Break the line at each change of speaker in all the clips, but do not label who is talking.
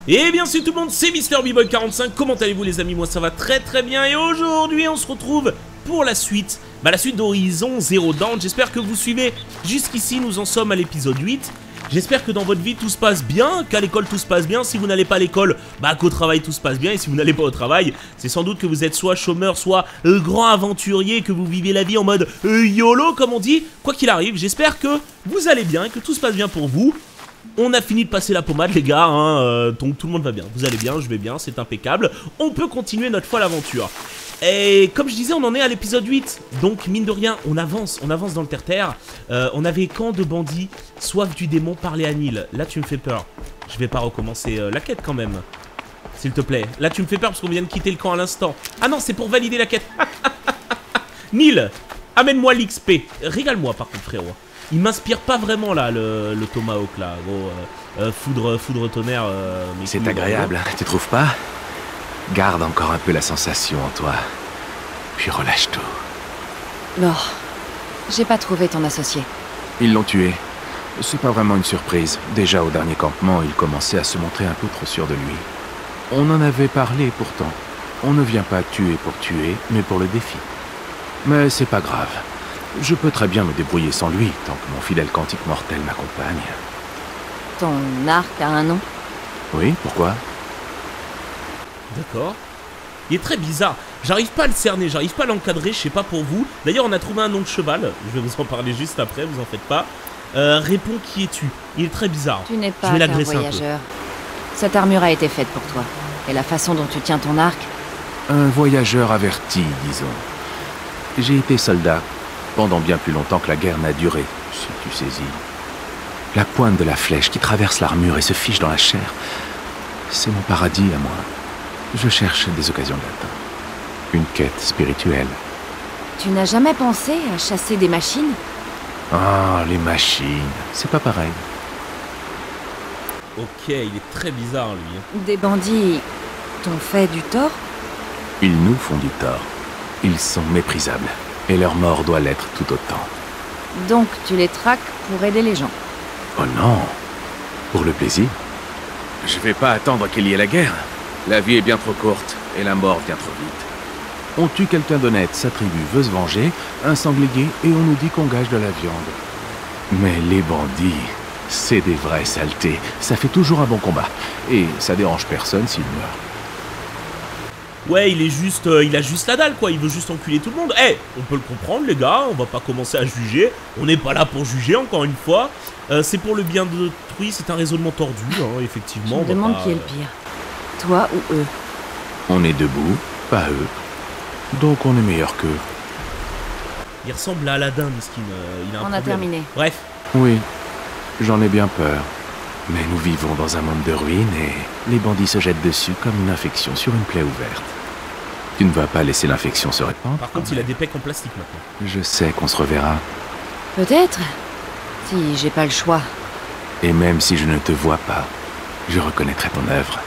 Et bien salut tout le monde, c'est MrBboy45, comment allez-vous les amis? Moi ça va très très bien et aujourd'hui on se retrouve pour la suite d'Horizon Zero Dawn. J'espère que vous suivez jusqu'ici, nous en sommes à l'épisode 8. J'espère que dans votre vie tout se passe bien, qu'à l'école tout se passe bien. Si vous n'allez pas à l'école, bah qu'au travail tout se passe bien. Et si vous n'allez pas au travail, c'est sans doute que vous êtes soit chômeur, soit grand aventurier, que vous vivez la vie en mode YOLO comme on dit. Quoi qu'il arrive, j'espère que vous allez bien et que tout se passe bien pour vous. On a fini de passer la pommade les gars, hein, donc tout le monde va bien, vous allez bien, je vais bien, c'est impeccable. On peut continuer notre folle aventure. Et comme je disais, on en est à l'épisode 8, donc mine de rien, on avance dans le terre-terre. On avait camp de bandits, soif du démon, parler à Nil. Là tu me fais peur, je vais pas recommencer la quête quand même. S'il te plaît, là tu me fais peur parce qu'on vient de quitter le camp à l'instant. Ah non, c'est pour valider la quête. Nil, amène-moi l'XP, régale-moi par contre frérot. Il m'inspire pas vraiment là, le Tomahawk là, gros. Foudre tonnerre.
C'est agréable, tu trouves pas? Garde encore un peu la sensation en toi, puis relâche tout.
Non, j'ai pas trouvé ton associé.
Ils l'ont tué. C'est pas vraiment une surprise. Déjà au dernier campement, il commençait à se montrer un peu trop sûr de lui. On en avait parlé pourtant. On ne vient pas tuer pour tuer, mais pour le défi. Mais c'est pas grave. Je peux très bien me débrouiller sans lui, tant que mon fidèle cantique mortel m'accompagne.
Ton arc a un nom?
Oui, pourquoi?
D'accord. Il est très bizarre. J'arrive pas à le cerner, j'arrive pas à l'encadrer, je sais pas pour vous. D'ailleurs, on a trouvé un nom de cheval. Je vais vous en parler juste après, vous en faites pas. Réponds, qui es-tu? Il est très bizarre.
Tu n'es pas un voyageur. Cette armure a été faite pour toi. Et la façon dont tu tiens ton arc...
Un voyageur averti, disons. J'ai été soldat. Pendant bien plus longtemps que la guerre n'a duré, si tu saisis. La pointe de la flèche qui traverse l'armure et se fiche dans la chair, c'est mon paradis à moi. Je cherche des occasions d'atteindre. Une quête spirituelle.
Tu n'as jamais pensé à chasser des machines?
Ah, les machines, c'est pas pareil.
Ok, il est très bizarre lui.
Des bandits t'ont fait du tort?
Ils nous font du tort. Ils sont méprisables. Et leur mort doit l'être tout autant.
Donc tu les traques pour aider les gens?
Oh non, pour le plaisir. Je vais pas attendre qu'il y ait la guerre. La vie est bien trop courte, et la mort vient trop vite. On tue quelqu'un d'honnête, sa tribu veut se venger, un sanglier, et on nous dit qu'on gage de la viande. Mais les bandits, c'est des vrais saletés. Ça fait toujours un bon combat. Et ça dérange personne s'ils meurent.
Ouais, il a juste la dalle quoi, il veut juste enculer tout le monde. Eh, on peut le comprendre les gars, on va pas commencer à juger. On n'est pas là pour juger encore une fois. C'est pour le bien d'autrui, c'est un raisonnement tordu, hein, effectivement.
Je me demande qui est le pire. Toi ou eux?
On est debout, pas eux. Donc on est meilleur qu'eux.
Il ressemble à Aladdin, miskin. Il a un problème.
Terminé.
Bref.
Oui, j'en ai bien peur. Mais nous vivons dans un monde de ruines et les bandits se jettent dessus comme une infection sur une plaie ouverte. Tu ne vas pas laisser l'infection se répandre?
Par contre, il a des pecs en plastique maintenant.
Je sais qu'on se reverra.
Peut-être. Si j'ai pas le choix.
Et même si je ne te vois pas, je reconnaîtrai ton œuvre.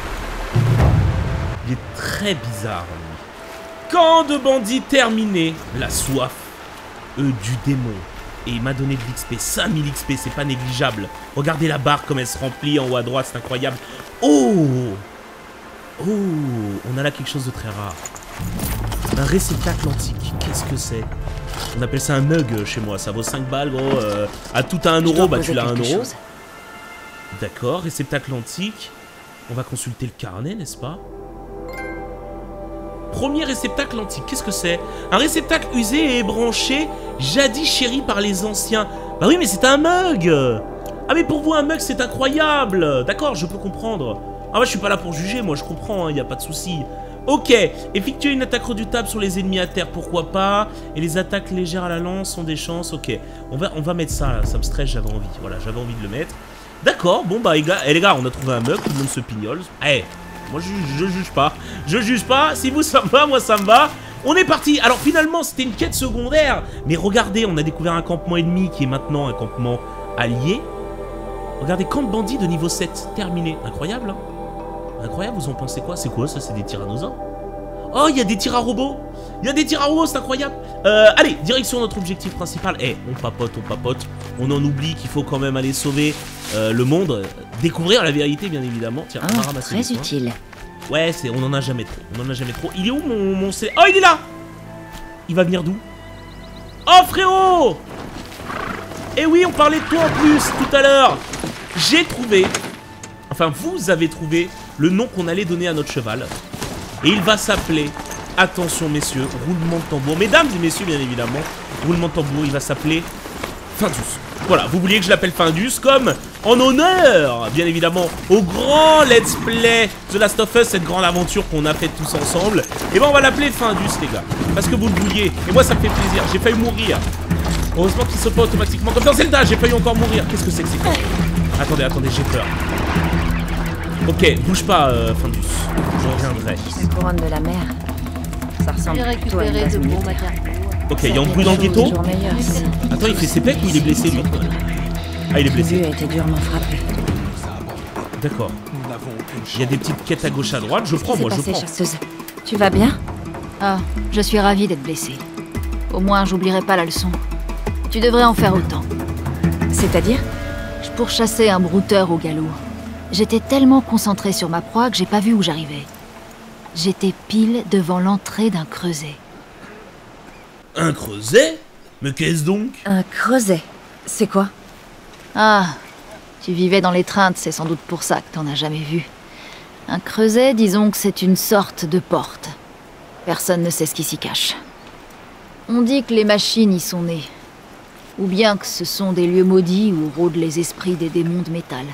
Il est très bizarre, lui. Camp de bandits terminé. La soif du démon. Et il m'a donné de l'XP, 5000 XP, c'est pas négligeable. Regardez la barre comme elle se remplit en haut à droite, c'est incroyable. Oh! Oh! On a là quelque chose de très rare. Un réceptacle antique, qu'est-ce que c'est? On appelle ça un mug chez moi, ça vaut 5 balles gros. À tout à 1 euro, bah tu l'as à 1 euro. D'accord, réceptacle antique. On va consulter le carnet, n'est-ce pas? Premier réceptacle antique, qu'est-ce que c'est? Un réceptacle usé et ébranché, jadis chéri par les anciens. Bah oui, mais c'est un mug! Ah mais pour vous, un mug, c'est incroyable! D'accord, je peux comprendre. Ah moi, je suis pas là pour juger, moi je comprends, y a pas de souci. Ok, effectuer une attaque redoutable sur les ennemis à terre, pourquoi pas? Et les attaques légères à la lance ont des chances, ok. On va mettre ça, là, ça me stresse, j'avais envie, voilà, j'avais envie de le mettre. D'accord, bon bah les gars, on a trouvé un mug, tout le monde se pignole. Eh, moi je juge pas. Je juge pas, si vous ça me va, moi ça me va. On est parti. Alors finalement c'était une quête secondaire. Mais regardez, on a découvert un campement ennemi qui est maintenant un campement allié. Regardez, camp de bandits de niveau 7, terminé. Incroyable hein. Incroyable, vous en pensez quoi? C'est quoi ça? C'est des tyrannosaures? Oh, il y a des tirs à robots. Il y a des tirs à robots, c'est incroyable. Allez, direction notre objectif principal. Eh, on papote, on papote. On en oublie qu'il faut quand même aller sauver le monde. Découvrir la vérité, bien évidemment. Tiens, on va ramasser
très utile.
Ouais, on en a jamais trop. On en a jamais trop. Il est où mon C... Oh, il est là. Il va venir d'où? Oh, frérot. Eh oui, on parlait de toi en plus, tout à l'heure. J'ai trouvé... Enfin, vous avez trouvé le nom qu'on allait donner à notre cheval. Et il va s'appeler... Attention, messieurs, roulement de tambour. Mesdames et messieurs, bien évidemment. Roulement de tambour, il va s'appeler... Findus. Voilà, vous vouliez que je l'appelle Findus comme en honneur, bien évidemment, au grand let's play The Last of Us, cette grande aventure qu'on a faite tous ensemble. Et ben on va l'appeler Findus, les gars, parce que vous le vouliez. Et moi ça me fait plaisir, j'ai failli mourir. Heureusement qu'il saute pas automatiquement comme dans Zelda, j'ai failli encore mourir. Qu'est-ce que c'est que c'est? Attendez, attendez, j'ai peur. Ok, bouge pas, Findus. Je reviendrai.
La couronne de la mer. Ça ressemble plutôt à une base militaire.
Ok, il y a un bruit dans le ghetto.
Attends,
il fait ses pecs ou il est blessé lui? Ah, il est blessé.
Le a été durement frappé.
D'accord. Il y a des petites quêtes à gauche à droite. Je prends, moi, je prends.
Chasseuse. Tu vas bien? Ah, je suis ravie d'être blessée. Au moins, j'oublierai pas la leçon. Tu devrais en faire autant. C'est-à-dire? Je pourchassais un brouteur au galop. J'étais tellement concentrée sur ma proie que j'ai pas vu où j'arrivais. J'étais pile devant l'entrée d'un creuset.
Un creuset? Mais qu'est-ce donc?
Un creuset? C'est quoi? Ah, tu vivais dans l'étreinte, c'est sans doute pour ça que t'en as jamais vu. Un creuset, disons que c'est une sorte de porte. Personne ne sait ce qui s'y cache. On dit que les machines y sont nées. Ou bien que ce sont des lieux maudits où rôdent les esprits des démons de métal.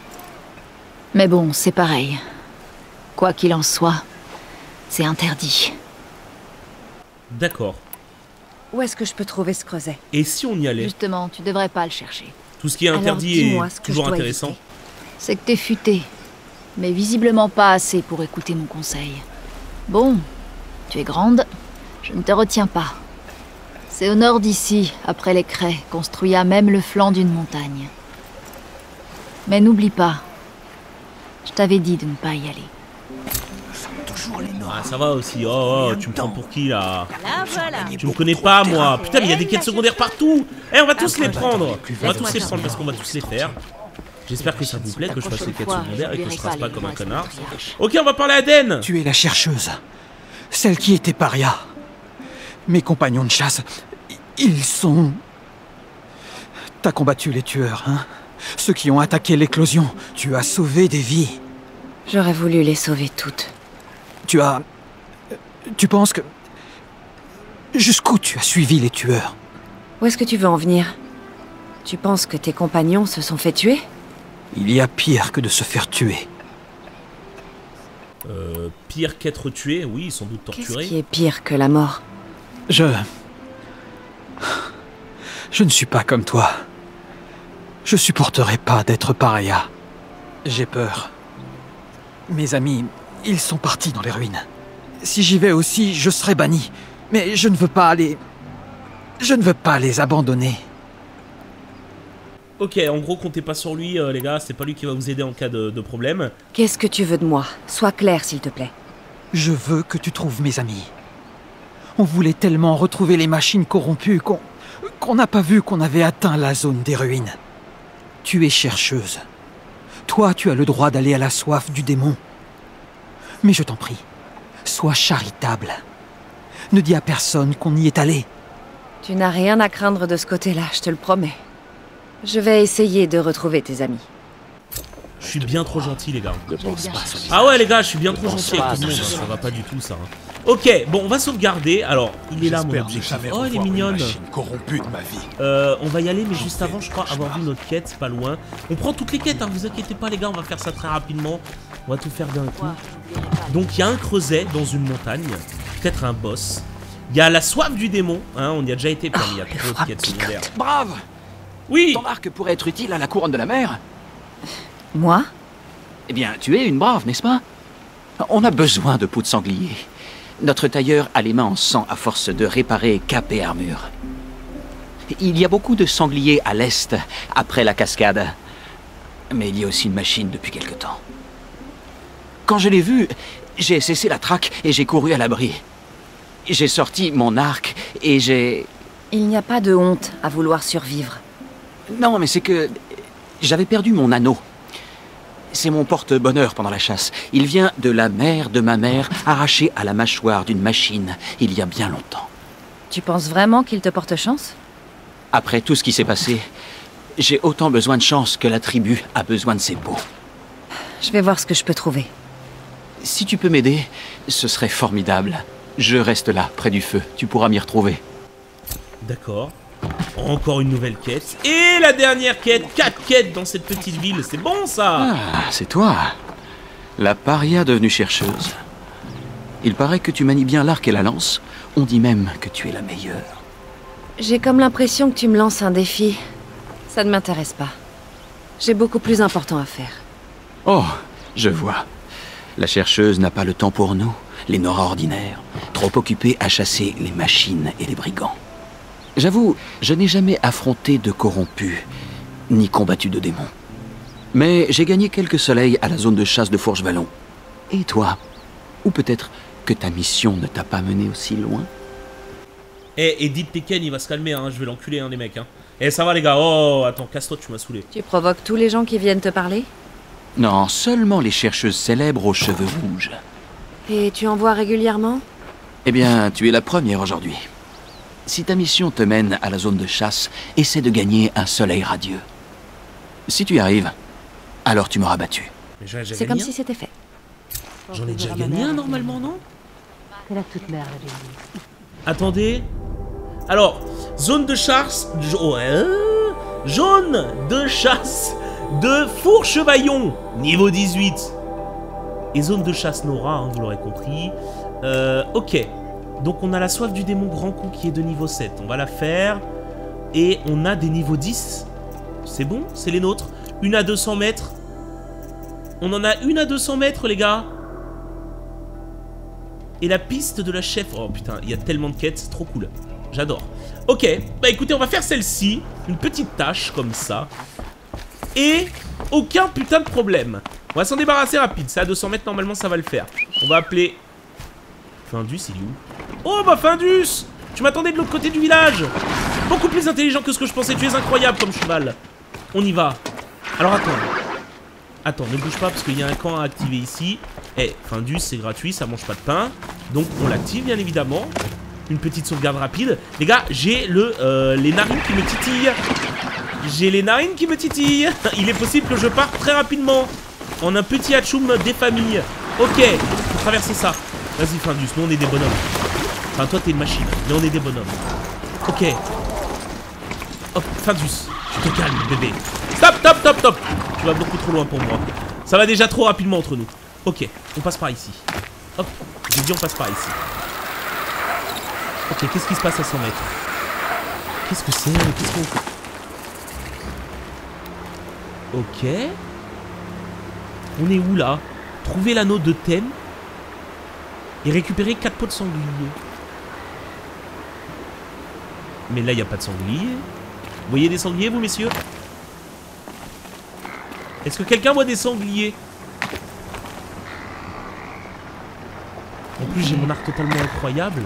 Mais bon, c'est pareil. Quoi qu'il en soit, c'est interdit.
D'accord.
Où est-ce que je peux trouver ce creuset?
Et si on y allait?
Justement, tu devrais pas le chercher.
Tout ce qui est interdit est toujours intéressant.
C'est que t'es futé, mais visiblement pas assez pour écouter mon conseil. Bon, tu es grande, je ne te retiens pas. C'est au nord d'ici, après les craies, qu'on construit à même le flanc d'une montagne. Mais n'oublie pas, je t'avais dit de ne pas y aller.
Ah, ça va aussi. Oh, tu me prends pour qui là? Tu me connais pas, moi. Putain, mais il y a des quêtes secondaires partout. Eh, on va tous les prendre. On va tous les prendre parce qu'on va tous les faire. J'espère que ça vous plaît, que je fasse les quêtes secondaires et que je fasse pas comme un connard. Ok, on va parler à Den.
Tu es la chercheuse. Celle qui était paria. Mes compagnons de chasse, ils sont... T'as combattu les tueurs, hein? Ceux qui ont attaqué l'éclosion. Tu as sauvé des vies.
J'aurais voulu les sauver toutes.
Tu penses que... Jusqu'où tu as suivi les tueurs?
Où est-ce que tu veux en venir? Tu penses que tes compagnons se sont fait tuer?
Il y a pire que de se faire tuer.
Pire qu'être tué, oui, sans doute torturé.
Qu'est-ce qui est pire que la mort?
Je ne suis pas comme toi. Je supporterai pas d'être paria. J'ai peur. Mes amis, ils sont partis dans les ruines. Si j'y vais aussi, je serai banni. Mais je ne veux pas les... Je ne veux pas les abandonner.
Ok, en gros, comptez pas sur lui, les gars. C'est pas lui qui va vous aider en cas de problème.
Qu'est-ce que tu veux de moi? Sois clair, s'il te plaît.
Je veux que tu trouves mes amis. On voulait tellement retrouver les machines corrompues qu'on n'a pas vu qu'on avait atteint la zone des ruines. Tu es chercheuse. Toi, tu as le droit d'aller à la soif du démon. Mais je t'en prie, sois charitable. Ne dis à personne qu'on y est allé.
Tu n'as rien à craindre de ce côté-là, je te le promets. Je vais essayer de retrouver tes amis.
Je suis bien trop gentil, les gars. Ah ouais, les gars, je suis bien trop gentil avec tout le monde. Ça va pas du tout, ça. Ok, bon, on va sauvegarder. Alors, il est là, mon objectif. Oh, elle est mignonne. On va y aller, mais juste avant, je crois avoir vu notre quête, c'est pas loin. On prend toutes les quêtes, hein, vous inquiétez pas, les gars, on va faire ça très rapidement. On va tout faire d'un coup. Donc, il y a un creuset dans une montagne. Peut-être un boss. Il y a la soif du démon, hein, on y a déjà été, puis il y a trop de quêtes secondaires.
Brave!
Oui!
Ton arc pourrait être utile à la couronne de la mer.
Moi?
Eh bien, tu es une brave, n'est-ce pas? On a besoin de peau de sanglier. Notre tailleur a les mains en sang à force de réparer cap et armure. Il y a beaucoup de sangliers à l'est, après la cascade. Mais il y a aussi une machine depuis quelque temps. Quand je l'ai vue, J'ai cessé la traque et j'ai couru à l'abri. J'ai sorti mon arc et j'ai...
Il n'y a pas de honte à vouloir survivre.
Non, mais c'est que... J'avais perdu mon anneau. C'est mon porte-bonheur pendant la chasse. Il vient de la mère de ma mère, arraché à la mâchoire d'une machine, il y a bien longtemps.
Tu penses vraiment qu'il te porte chance?
Après tout ce qui s'est passé, j'ai autant besoin de chance que la tribu a besoin de ses peaux.
Je vais voir ce que je peux trouver.
Si tu peux m'aider, ce serait formidable. Je reste là, près du feu. Tu pourras m'y retrouver.
D'accord. Encore une nouvelle quête. Et la dernière quête. 4 quêtes dans cette petite ville. C'est bon, ça.
Ah, c'est toi. La paria devenue chercheuse. Il paraît que tu manies bien l'arc et la lance. On dit même que tu es la meilleure.
J'ai comme l'impression que tu me lances un défi. Ça ne m'intéresse pas. J'ai beaucoup plus important à faire.
Oh, je vois. La chercheuse n'a pas le temps pour nous, les Nora ordinaires, trop occupés à chasser les machines et les brigands. J'avoue, je n'ai jamais affronté de corrompus, ni combattu de démons. Mais j'ai gagné quelques soleils à la zone de chasse de Fourche-Vallon. Et toi? Ou peut-être que ta mission ne t'a pas mené aussi loin?
Eh, Edith Tekken, il va se calmer, hein. Je vais l'enculer, hein, les mecs. Hein. Eh, ça va, les gars. Oh, attends, casse-toi, tu m'as saoulé.
Tu provoques tous les gens qui viennent te parler?
Non, seulement les chercheuses célèbres aux cheveux rouges.
Et tu en vois régulièrement?
Eh bien, tu es la première aujourd'hui. Si ta mission te mène à la zone de chasse, essaie de gagner un soleil radieux. Si tu y arrives, alors tu m'auras battu.
C'est comme si c'était fait.
J'en ai déjà gagné un, normalement, non? Attendez. Alors, zone de chasse... Jaune de chasse de Fourche-Vaillon, niveau 18. Et zone de chasse Nora, hein, vous l'aurez compris. Ok. Donc on a la soif du démon grand coup qui est de niveau 7. On va la faire. Et on a des niveaux 10. C'est bon, c'est les nôtres. Une à 200 mètres. On en a une à 200 mètres, les gars. Et la piste de la chef. Oh putain, il y a tellement de quêtes, c'est trop cool. J'adore. Ok, bah écoutez, on va faire celle-ci. Une petite tâche comme ça. Et aucun putain de problème. On va s'en débarrasser rapide. C'est à 200 mètres, normalement ça va le faire. On va appeler... Findus, il est où? Oh bah Findus! Tu m'attendais de l'autre côté du village. Beaucoup plus intelligent que ce que je pensais. Tu es incroyable comme cheval. On y va. Alors attends. Attends, ne bouge pas parce qu'il y a un camp à activer ici. Eh, Findus, c'est gratuit, ça mange pas de pain. Donc on l'active bien évidemment. Une petite sauvegarde rapide. Les gars, j'ai les narines qui me titillent. J'ai les narines qui me titillent. Il est possible que je parte très rapidement. En un petit hatchoum des familles. Ok, faut traverser ça. Vas-y Findus, nous on est des bonhommes. Enfin toi t'es une machine, mais on est des bonhommes. Ok. Hop, Findus, tu te calmes bébé. Stop, stop, stop, stop. Tu vas beaucoup trop loin pour moi. Ça va déjà trop rapidement entre nous. Ok, on passe par ici. Hop, j'ai dit on passe par ici. Ok, qu'est-ce qui se passe à 100 mètres? Qu'est-ce que c'est? Qu'est-ce qu'on fait? Ok. On est où là? Trouver l'anneau de thème et récupérer 4 pots de sanglier. Mais là, il n'y a pas de sanglier. Vous voyez des sangliers, vous, messieurs? Est-ce que quelqu'un voit des sangliers? En plus, j'ai mon arc totalement incroyable.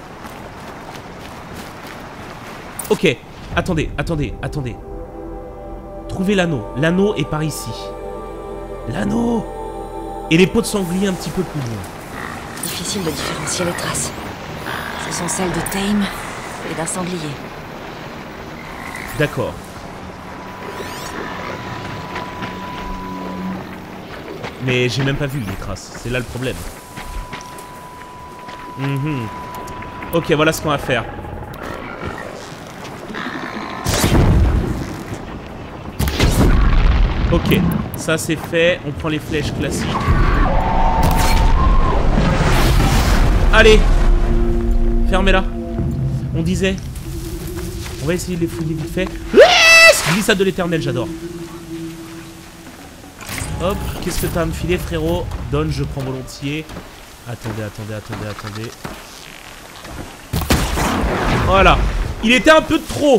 Ok. Attendez, attendez, attendez. Trouvez l'anneau. L'anneau est par ici. L'anneau! Et les pots de sanglier un petit peu plus loin.
Difficile de différencier les traces. Ce sont celles de Tame et d'un sanglier.
D'accord. Mais j'ai même pas vu les traces. C'est là le problème. Ok, voilà ce qu'on va faire. Ok, ça c'est fait. On prend les flèches classiques. Allez, fermez-la. On disait. On va essayer de les fouiller vite fait. Glissade de l'éternel, j'adore. Hop, qu'est-ce que t'as à me filer, frérot? Donne, je prends volontiers. Attendez, attendez, attendez, attendez. Voilà. Il était un peu de trop.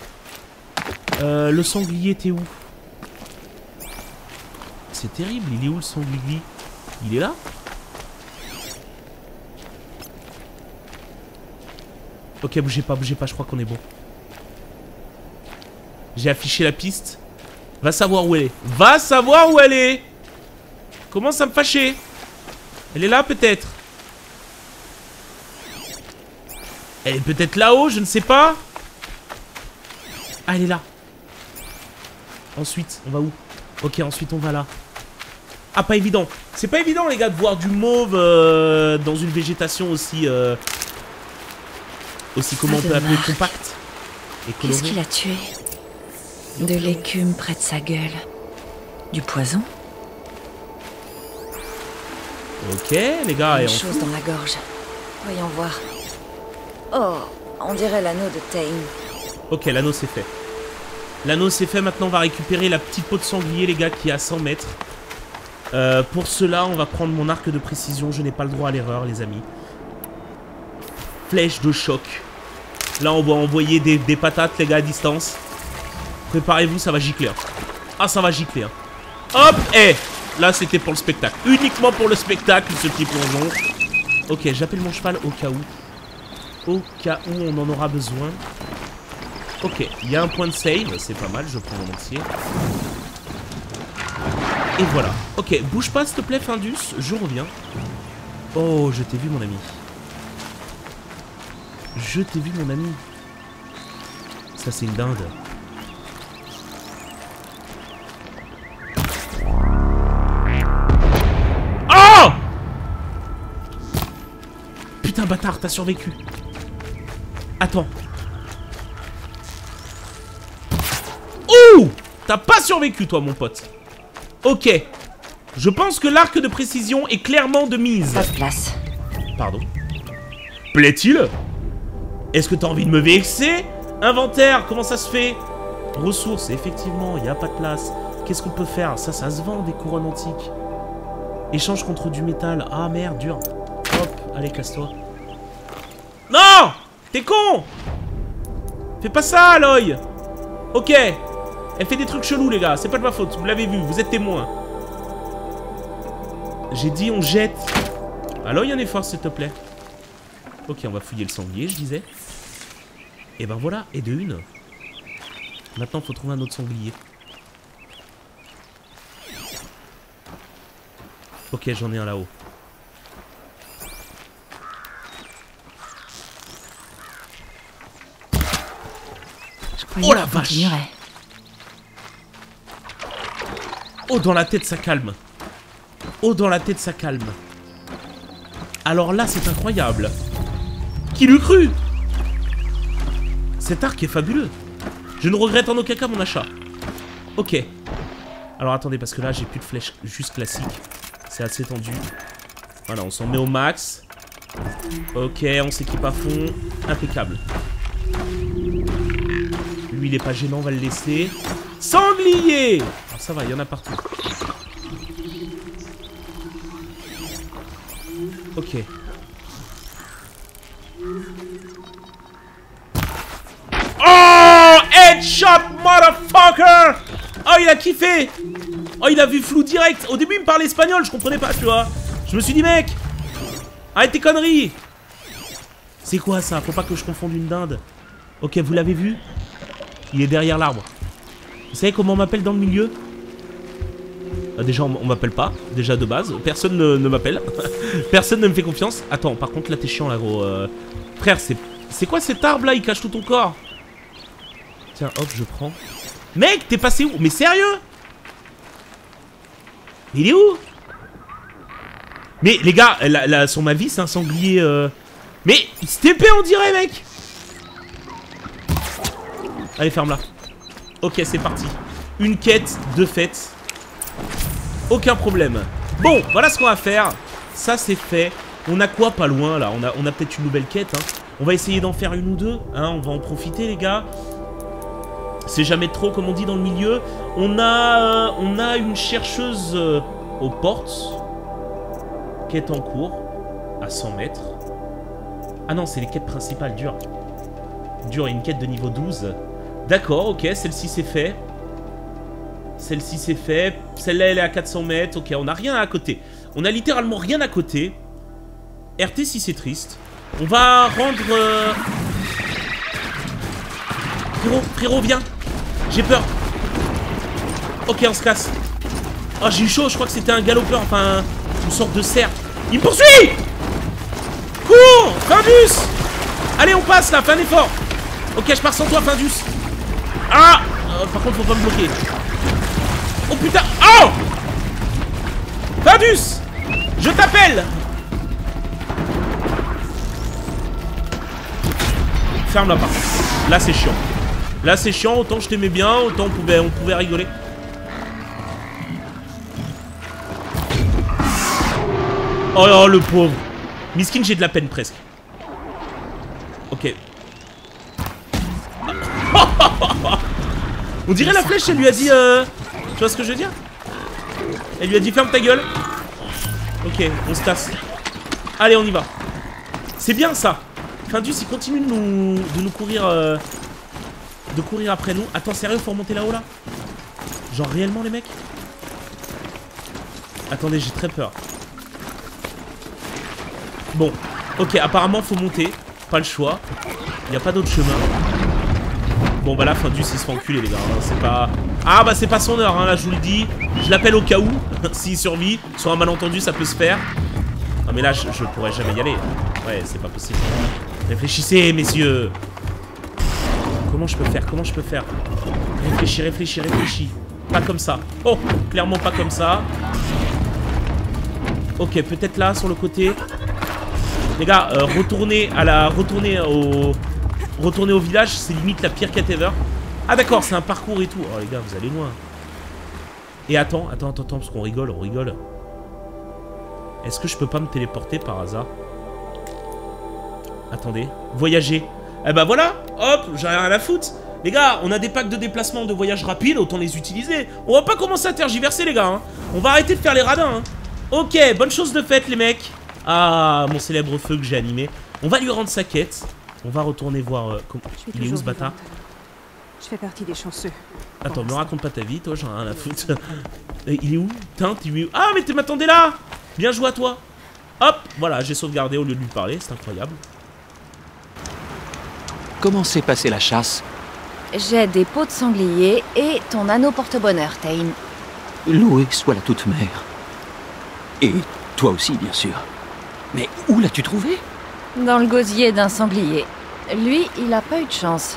Le sanglier était où? C'est terrible, il est où le sanglier? Il est là? Ok, bougez pas, je crois qu'on est bon. J'ai affiché la piste. Va savoir où elle est. Va savoir où elle est. Commence à me fâcher. Elle est là peut-être. Elle est peut-être là-haut, je ne sais pas. Ah, elle est là. Ensuite, on va où? Ok, ensuite on va là. Ah, pas évident. C'est pas évident, les gars, de voir du mauve dans une végétation aussi... aussi, comment on peut appeler, compacte et colorée.
Qu'est-ce qu'il a tué? De l'écume près de sa gueule. Du poison?
Ok, les gars, et
Une chose dans la gorge. Voyons voir. Oh, on dirait l'anneau de Thaïm.
Ok, l'anneau c'est fait. L'anneau c'est fait, maintenant on va récupérer la petite peau de sanglier, les gars, qui est à 100 mètres. Pour cela, on va prendre mon arc de précision. Je n'ai pas le droit à l'erreur, les amis. Flèche de choc. Là, on va envoyer des patates, les gars, à distance. Préparez-vous, ça va gicler. Hein. Ah, ça va gicler. Hein. Hop, là, c'était pour le spectacle. Uniquement pour le spectacle, ce petit plongeon. Ok, j'appelle mon cheval au cas où. Au cas où on en aura besoin. Ok, il y a un point de save. C'est pas mal, je prends mon entier. Et voilà. Ok, bouge pas s'il te plaît, Findus. Je reviens. Oh, je t'ai vu, mon ami. Je t'ai vu, mon ami. Ça, c'est une dinde. Oh! Putain, bâtard, t'as survécu. Attends. Ouh! T'as pas survécu, toi, mon pote. Ok. Je pense que l'arc de précision est clairement de mise.
Pas de place.
Pardon. Plaît-il? Est-ce que t'as envie de me vexer? Inventaire, comment ça se fait? Ressources, effectivement, il n'y a pas de place. Qu'est-ce qu'on peut faire? Ça se vend, des couronnes antiques. Échange contre du métal. Ah merde, dur. Hop, allez, casse-toi. Non! T'es con! Fais pas ça, Aloy! Ok. Elle fait des trucs chelous, les gars. C'est pas de ma faute, vous l'avez vu, vous êtes témoins. J'ai dit on jette. Aloy, un effort, s'il te plaît. Ok, on va fouiller le sanglier, je disais. Et ben voilà, et de une. Maintenant, faut trouver un autre sanglier. Ok, j'en ai un là-haut. Oh la vache! Oh, dans la tête, ça calme. Oh, dans la tête, ça calme. Alors là, c'est incroyable. Qui l'eût cru? Cet arc est fabuleux. Je ne regrette en aucun cas mon achat. Ok. Alors attendez, parce que là, j'ai plus de flèches juste classiques. C'est assez tendu. Voilà, on s'en met au max. Ok, on s'équipe à fond. Impeccable. Lui, il est pas gênant, on va le laisser. Sanglier! Alors ça va, il y en a partout. Ok. Oh! Headshot, motherfucker! Oh, il a kiffé! Oh, il a vu flou direct. Au début, il me parlait espagnol, je comprenais pas, tu vois. Je me suis dit, mec, arrête tes conneries. C'est quoi ça? Faut pas que je confonde une dinde. Ok, vous l'avez vu? Il est derrière l'arbre. Vous savez comment on m'appelle dans le milieu? Déjà, on m'appelle pas. Déjà, de base. Personne ne m'appelle. Personne ne me fait confiance. Attends, par contre, là, t'es chiant, là, gros. Frère, c'est quoi cet arbre, là? Il cache tout ton corps. Tiens, hop, je prends. Mec, t'es passé où? Mais sérieux? Il est où? Mais, les gars, là, sur ma vie, c'est un sanglier... Mais, TP, on dirait, mec. Allez, ferme-la. Ok, c'est parti. Une quête de fête. Aucun problème. Bon, voilà ce qu'on va faire. Ça, c'est fait. On a quoi pas loin, là? On a peut-être une nouvelle quête, hein. On va essayer d'en faire une ou deux, hein. On va en profiter, les gars. C'est jamais trop, comme on dit dans le milieu. On a une chercheuse aux portes. Quête en cours. À 100 mètres. Ah non, c'est les quêtes principales, dur. Dur, une quête de niveau 12. D'accord, ok, celle-ci c'est fait. Celle-ci c'est fait. Celle-là elle est à 400 mètres. Ok, on a rien à côté. On a littéralement rien à côté. RT si c'est triste. On va rendre... Frérot, viens. J'ai peur. Ok, on se casse. Oh, j'ai eu chaud, je crois que c'était un galopeur, enfin, une sorte de cerf. Il me poursuit. Cours, Findus. Allez, on passe là, fais un effort. Ok, je pars sans toi, Findus. Ah, par contre, faut pas me bloquer. Oh putain. Oh, Findus, je t'appelle. Ferme-la pas. Là, c'est chiant. Là, c'est chiant. Autant je t'aimais bien, autant on pouvait rigoler. Oh, oh, le pauvre. Miskin, j'ai de la peine presque. Ok. On dirait la flèche, elle lui a dit... Tu vois ce que je veux dire? Elle lui a dit ferme ta gueule. Ok, on se casse. Allez, on y va. C'est bien ça. Findus, il continue de nous courir... de courir après nous. Attends, sérieux, faut remonter là-haut, là? Genre réellement, les mecs? Attendez, j'ai très peur. Bon, ok, apparemment, faut monter. Pas le choix. Il n'y a pas d'autre chemin. Bon, bah là, Findus, il se fait enculer, les gars. Hein. C'est pas... Ah, bah c'est pas son heure, hein, là, je vous le dis. Je l'appelle au cas où. S'il survit. Sur un malentendu, ça peut se faire. Non, mais là, je pourrais jamais y aller. Ouais, c'est pas possible. Réfléchissez, messieurs. Comment je peux faire? Comment je peux faire? Réfléchis. Pas comme ça. Oh, clairement pas comme ça. Ok, peut-être là, sur le côté. Les gars, retournez au village, c'est limite la pire quête ever. Ah d'accord, c'est un parcours et tout. Oh les gars, vous allez loin. Et attends, parce qu'on rigole, Est-ce que je peux pas me téléporter par hasard? Attendez, voyager. Eh bah voilà, hop, j'ai rien à foutre. Les gars, on a des packs de déplacement de voyage rapide, autant les utiliser. On va pas commencer à tergiverser, les gars. Hein. On va arrêter de faire les radins. Hein. Ok, bonne chose de faite, les mecs. Ah, mon célèbre feu que j'ai animé. On va lui rendre sa quête. On va retourner voir... Il est où ce bâtard?
Je fais partie des chanceux.
Attends, me raconte pas ta vie, toi, j'en ai rien à foutre. Il est où? Teinte, il est où? Ah, mais tu m'attendais là. Bien joué à toi. Hop, voilà, j'ai sauvegardé au lieu de lui parler, c'est incroyable.
Comment s'est passée la chasse?
J'ai des peaux de sanglier et ton anneau porte-bonheur, Thane.
Loué soit la toute mère. Et toi aussi, bien sûr. Mais où l'as-tu trouvé?
Dans le gosier d'un sanglier. Lui, il a pas eu de chance.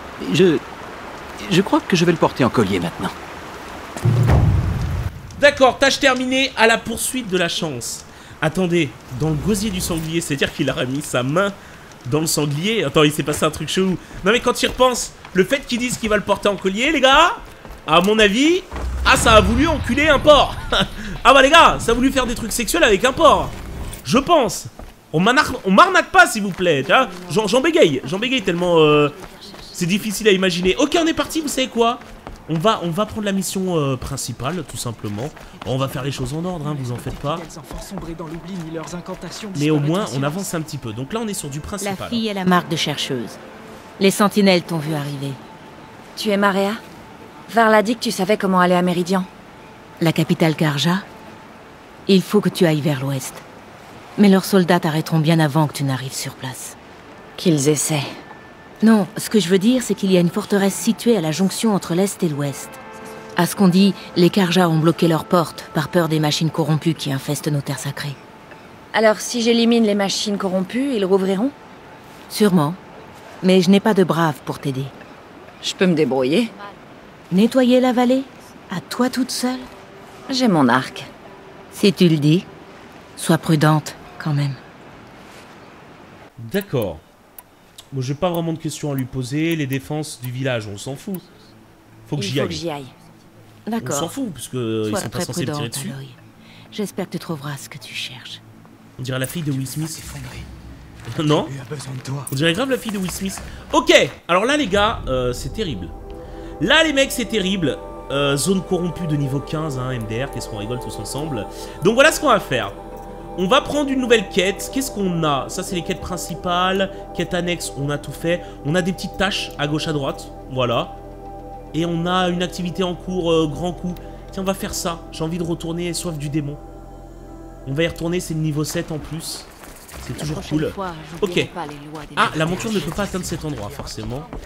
Je crois que je vais le porter en collier maintenant.
D'accord, tâche terminée, à la poursuite de la chance. Attendez, dans le gosier du sanglier, c'est-à-dire qu'il a mis sa main dans le sanglier. Attends, il s'est passé un truc chelou. Non mais quand il repense, le fait qu'ils disent qu'il va le porter en collier, les gars, à mon avis, ça a voulu enculer un porc. Ah bah les gars, ça a voulu faire des trucs sexuels avec un porc. Je pense. On m'arnaque pas, s'il vous plaît. J'en bégaye tellement c'est difficile à imaginer. Ok, on est parti, vous savez quoi? On va prendre la mission principale, tout simplement. On va faire les choses en ordre, hein, vous en faites pas. Mais au moins, on avance un petit peu. Donc là, on est sur du principal.
La fille est la marque de chercheuse. Les sentinelles t'ont vu arriver.
Tu es Maria? Varl a dit que tu savais comment aller à Méridian.
La capitale Karja? Il faut que tu ailles vers l'ouest. Mais leurs soldats t'arrêteront bien avant que tu n'arrives sur place.
Qu'ils essaient.
Non, ce que je veux dire, c'est qu'il y a une forteresse située à la jonction entre l'Est et l'Ouest. À ce qu'on dit, les Karja ont bloqué leurs portes par peur des machines corrompues qui infestent nos terres sacrées.
Alors si j'élimine les machines corrompues, ils rouvriront?
Sûrement. Mais je n'ai pas de braves pour t'aider.
Je peux me débrouiller.
Nettoyer la vallée? À toi toute seule?
J'ai mon arc.
Si tu le dis. Sois prudente, quand même.
D'accord. Bon, j'ai pas vraiment de questions à lui poser. Les défenses du village, on s'en fout. Faut que j'y aille.
D'accord.
On s'en fout, parce qu'ils sont pas censés me tirer dessus.
J'espère que tu trouveras ce que tu cherches.
On dirait la fille de Will Smith. Non? On dirait grave la fille de Will Smith. Ok, alors là les gars, c'est terrible. Là les mecs, c'est terrible. Zone corrompue de niveau 15, hein, MDR, qu'est-ce qu'on rigole tous ensemble. Donc voilà ce qu'on va faire. On va prendre une nouvelle quête. Qu'est-ce qu'on a? Ça, c'est les quêtes principales. Quête annexe, on a tout fait. On a des petites tâches à gauche, à droite. Voilà. Et on a une activité en cours, grand coup. Tiens, on va faire ça. J'ai envie de retourner Soif du démon. On va y retourner, c'est le niveau 7 en plus. C'est toujours cool. Ok. Ah, la monture ne peut pas atteindre cet endroit, forcément.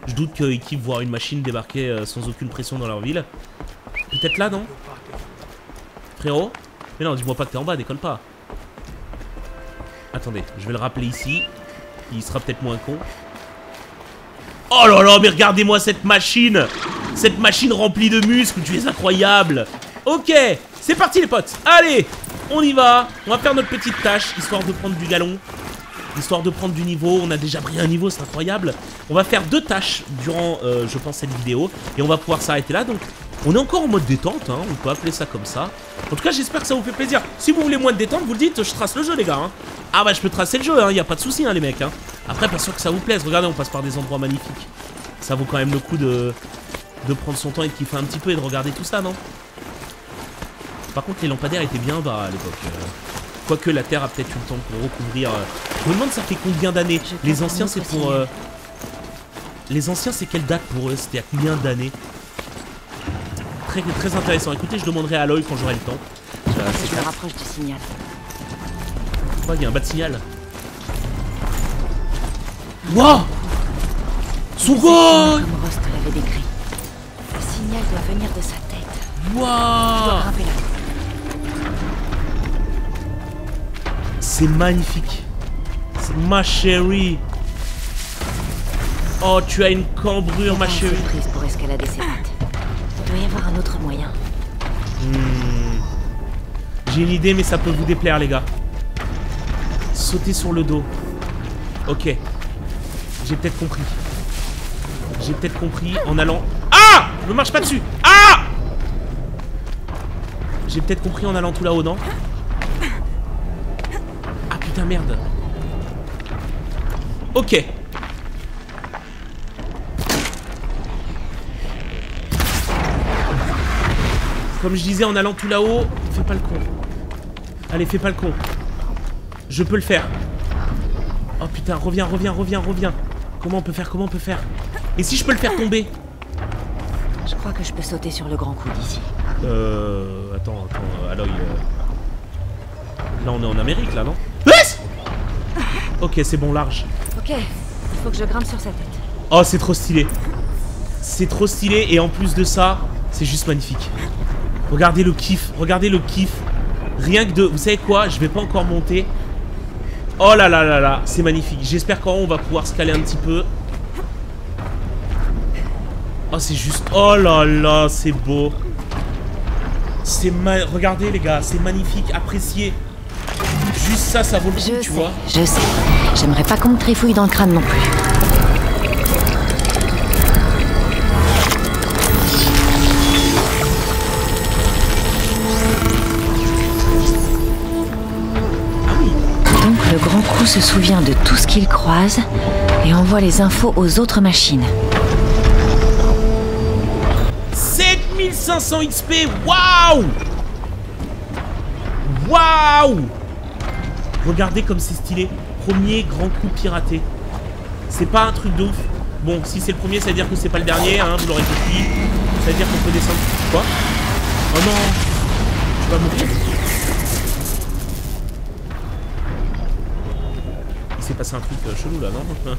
Je doute qu'ils kiffent voir une machine débarquer sans aucune pression dans leur ville. Peut-être là, non? Frérot? Mais non, dis-moi pas que t'es en bas, déconne pas. Attendez, je vais le rappeler ici. Il sera peut-être moins con. Oh là là, mais regardez-moi cette machine! Cette machine remplie de muscles, tu es incroyable! Ok, c'est parti les potes! Allez, on y va! On va faire notre petite tâche, histoire de prendre du galon. Histoire de prendre du niveau, on a déjà pris un niveau, c'est incroyable. On va faire 2 tâches durant, je pense, cette vidéo. Et on va pouvoir s'arrêter là, donc on est encore en mode détente, hein, on peut appeler ça comme ça. En tout cas, j'espère que ça vous fait plaisir. Si vous voulez moins de détente, vous le dites, je trace le jeu les gars. Hein. Ah bah je peux tracer le jeu, hein, y a pas de souci hein, les mecs. Hein. Après, pas sûr que ça vous plaise, regardez, on passe par des endroits magnifiques. Ça vaut quand même le coup de prendre son temps et de kiffer un petit peu et de regarder tout ça, non? Par contre, les lampadaires étaient bien bas à l'époque. Quoique la Terre a peut-être eu le temps pour recouvrir... Je me demande ça fait combien d'années? Les anciens c'est pour... Les anciens c'est quelle date pour eux? C'était à combien d'années? Très, très intéressant. Écoutez, je demanderai à Aloy quand j'aurai le temps.
Je me rapproche du signal.
Quoi, il y a un bas de signal? Wouah! Sougo!
Comme Rost l'avait décrit. Le signal doit venir de sa tête.
Wouah! C'est magnifique. C'est ma chérie. Oh, tu as une cambrure, ma chérie.
Prise pour escalader ses pattes. Il doit y avoir un autre moyen.
J'ai une idée, mais ça peut vous déplaire, les gars. Sauter sur le dos. Ok. J'ai peut-être compris. J'ai peut-être compris en allant... Ah! Ne marche pas dessus. Ah! J'ai peut-être compris en allant tout là-haut, non? Ah putain, merde. Ok. Comme je disais, en allant tout là-haut, fais pas le con. Allez, fais pas le con. Je peux le faire. Oh putain, reviens, reviens, reviens, reviens. Comment on peut faire? Comment on peut faire? Et si je peux le faire tomber?
Je crois que je peux sauter sur le grand coup d'ici.
Attends, Aloy. Là, on est en Amérique, là, non? Ok, c'est bon, large.
Ok, il faut que je grimpe sur sa tête.
Oh, c'est trop stylé. C'est trop stylé, et en plus de ça, c'est juste magnifique. Regardez le kiff, regardez le kiff. Rien que de... Vous savez quoi? Je vais pas encore monter. Oh là là là là, c'est magnifique. J'espère qu'en haut, on va pouvoir se caler un petit peu. Oh, c'est juste... Oh là là, c'est beau. C'est Regardez, les gars, c'est magnifique. Appréciez. Juste ça, ça vaut le coup, tu vois.
Je sais. J'aimerais pas qu'on me trifouille dans le crâne non plus. Donc le grand coup se souvient de tout ce qu'il croise et envoie les infos aux autres machines.
7500 XP, waouh! Waouh! Regardez comme c'est stylé. Premier grand coup piraté. C'est pas un truc de ouf. Bon, si c'est le premier, ça veut dire que c'est pas le dernier, hein, vous l'aurez compris. Ça veut dire qu'on peut descendre. Quoi? Oh non! Tu vas mourir. Il s'est passé un truc chelou là, non?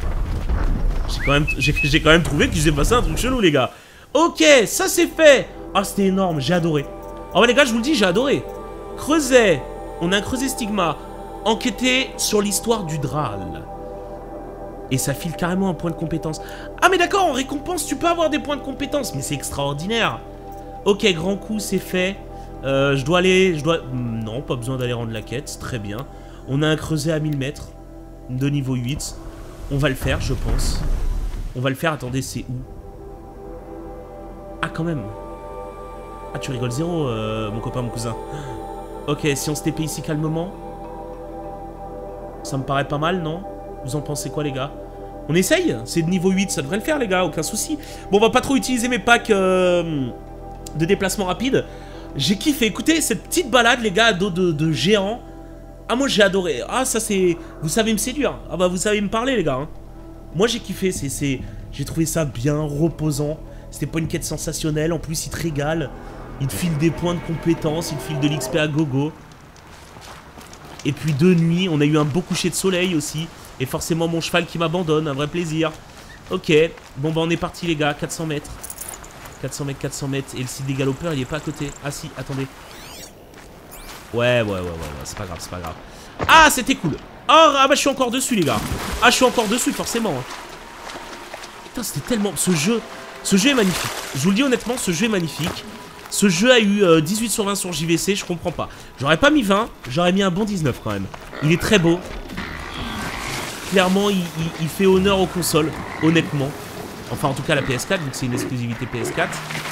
J'ai quand même trouvé qu'il s'est passé un truc chelou, les gars. Ok, ça c'est fait. Ah, c'était énorme, j'ai adoré. Oh bah les gars, je vous le dis, j'ai adoré. Creuset, on a un creuset stigma. Enquêter sur l'histoire du Draal. Et ça file carrément un point de compétence. Ah mais d'accord, en récompense, tu peux avoir des points de compétence. Mais c'est extraordinaire. Ok, grand coup, c'est fait. Je dois aller... Non, pas besoin d'aller rendre la quête, très bien. On a un creuset à 1000 mètres. De niveau 8. On va le faire, je pense. On va le faire, attendez, c'est où? Ah, quand même. Ah, tu rigoles zéro, mon copain, mon cousin. Ok, si on se TP ici calmement. Ça me paraît pas mal, non? Vous en pensez quoi, les gars? On essaye? C'est de niveau 8, ça devrait le faire, les gars, aucun souci. Bon, on va pas trop utiliser mes packs de déplacement rapide. J'ai kiffé. Écoutez, cette petite balade, les gars, à dos de géant. Ah, moi, j'ai adoré. Ah, ça, c'est... Vous savez me séduire. Ah, bah, vous savez me parler, les gars. Hein. Moi, j'ai kiffé. J'ai trouvé ça bien reposant. C'était pas une quête sensationnelle. En plus, il te régale. Il te file des points de compétence. Il te file de l'XP à gogo. Et puis, de nuit, on a eu un beau coucher de soleil aussi. Et forcément, mon cheval qui m'abandonne. Un vrai plaisir. Ok, bon bah on est parti les gars, 400 mètres. 400 mètres, 400 mètres. Et le site des galopeurs, il est pas à côté. Ah si, attendez. Ouais, c'est pas grave, c'est pas grave. Ah, c'était cool. Oh, ah bah je suis encore dessus les gars. Ah, je suis encore dessus forcément. Hein. Putain, c'était tellement... Ce jeu est magnifique. Je vous le dis honnêtement, ce jeu est magnifique. Ce jeu a eu 18 sur 20 sur JVC, je comprends pas. J'aurais pas mis 20, j'aurais mis un bon 19 quand même. Il est très beau. Clairement, il fait honneur aux consoles, honnêtement. Enfin, en tout cas, la PS4, vu que c'est une exclusivité PS4.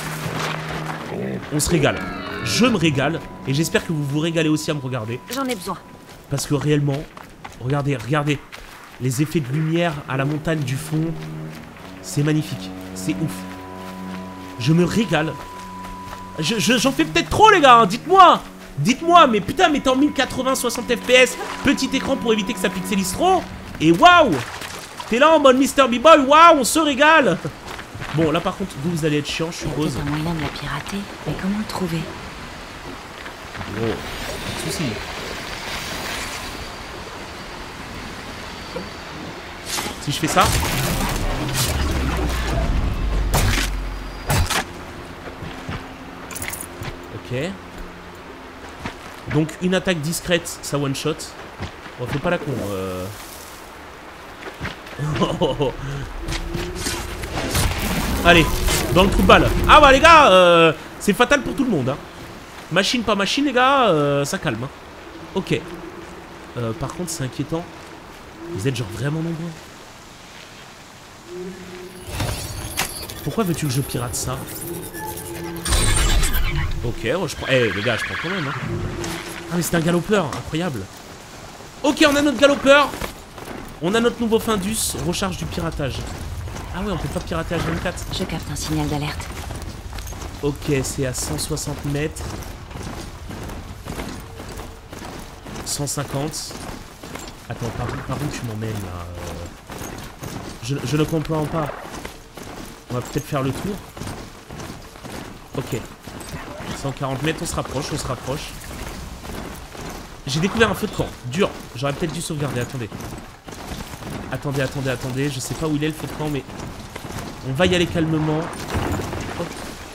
On se régale. Je me régale. Et j'espère que vous vous régalez aussi à me regarder.
J'en ai besoin.
Parce que réellement, regardez. Les effets de lumière à la montagne du fond. C'est magnifique. C'est ouf. Je me régale. J'en fais peut-être trop, les gars. Hein. Dites-moi. Dites-moi. Mais putain, mettez en 1080, 60 FPS. Petit écran pour éviter que ça pixelise trop. Et waouh! T'es là en mode Mr. B-Boy, waouh, on se régale! Bon, là par contre, vous allez être chiant, je suppose.
Il y a peut-être un moyen de la pirater, mais comment le trouver?
Oh, pas de soucis. Si je fais ça... Ok. Donc, une attaque discrète, ça one-shot. On fait pas la con, Allez, dans le trou de balle. Ah bah les gars, c'est fatal pour tout le monde. Hein. Machine pas machine les gars, ça calme. Hein. Ok. Par contre c'est inquiétant. Vous êtes genre vraiment nombreux. Pourquoi veux-tu que je pirate ça? Ok, je prends... Eh les gars, je prends quand même. Hein. Ah mais c'est un galopeur, incroyable. Ok, on a notre galopeur. On a notre nouveau Findus, recharge du piratage. Ah ouais, on peut pas pirater H24.
Je capte un signal d'alerte.
Ok, c'est à 160 mètres. 150. Attends, par où tu m'emmènes là je ne comprends pas. On va peut-être faire le tour. Ok. 140 mètres, on se rapproche, J'ai découvert un feu de camp. Dur. J'aurais peut-être dû sauvegarder, attendez. Attendez, je sais pas où il est le feu de camp, mais on va y aller calmement. Hop.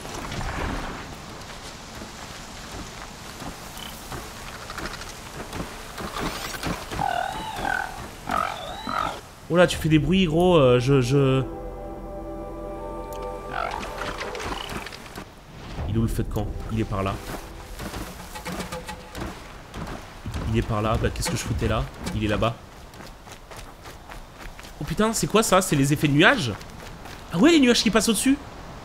Oh là, tu fais des bruits, gros, Il est où le feu de camp? Il est par là. Bah qu'est-ce que je foutais là? Il est là-bas. Oh putain, c'est quoi ça? C'est les effets de nuages? Ah ouais, les nuages qui passent au-dessus?